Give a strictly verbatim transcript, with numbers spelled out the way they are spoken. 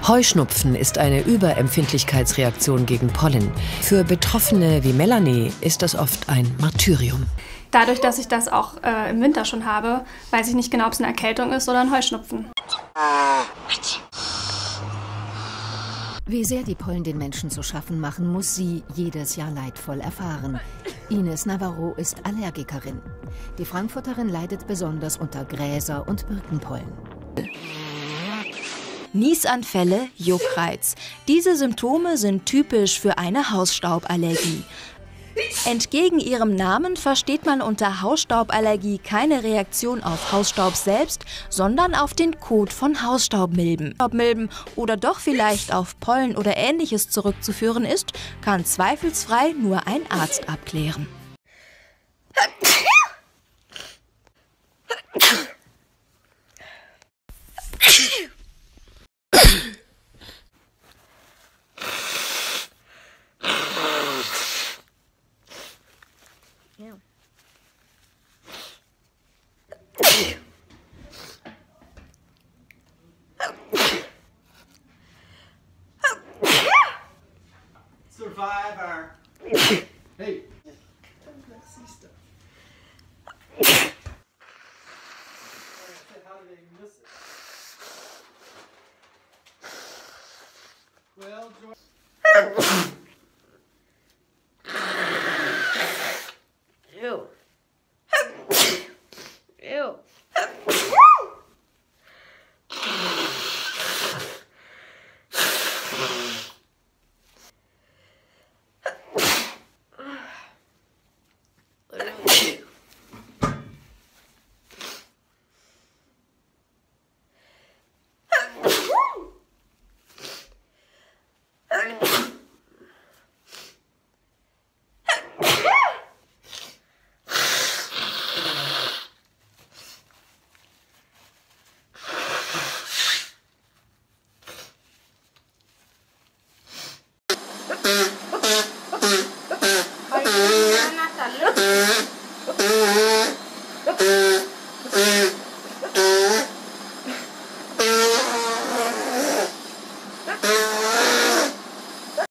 Heuschnupfen ist eine Überempfindlichkeitsreaktion gegen Pollen. Für Betroffene wie Melanie ist das oft ein Martyrium. Dadurch, dass ich das auch äh, im Winter schon habe, weiß ich nicht genau, ob es eine Erkältung ist oder ein Heuschnupfen. Wie sehr die Pollen den Menschen zu schaffen machen, muss sie jedes Jahr leidvoll erfahren. Ines Navarro ist Allergikerin. Die Frankfurterin leidet besonders unter Gräser- und Birkenpollen. Niesanfälle, Juckreiz. Diese Symptome sind typisch für eine Hausstauballergie. Entgegen ihrem Namen versteht man unter Hausstauballergie keine Reaktion auf Hausstaub selbst, sondern auf den Kot von Hausstaubmilben. Ob Milben oder doch vielleicht auf Pollen oder Ähnliches zurückzuführen ist, kann zweifelsfrei nur ein Arzt abklären. Survivor. Hey. How did they miss it? Well,